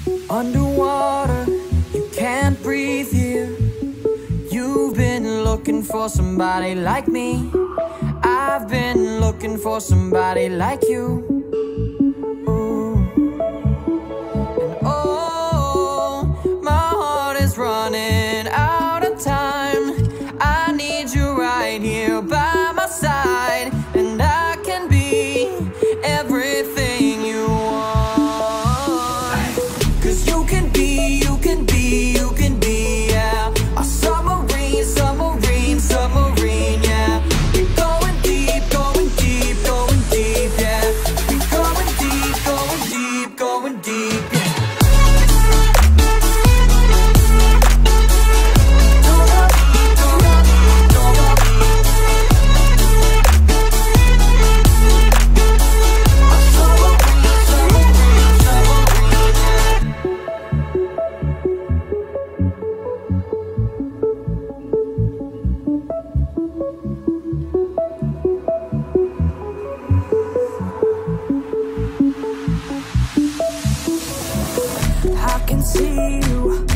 Underwater, you can't breathe here. You've been looking for somebody like me. I've been looking for somebody like you. Ooh. And oh, my heart is running out of time. I need you right here by my side, and I can be everything you want. 'Cause you can be, you can be, you can be, yeah, a submarine, submarine, submarine, yeah. We're going deep, going deep, going deep, yeah. We're going deep, going deep, going deep, yeah. I can see you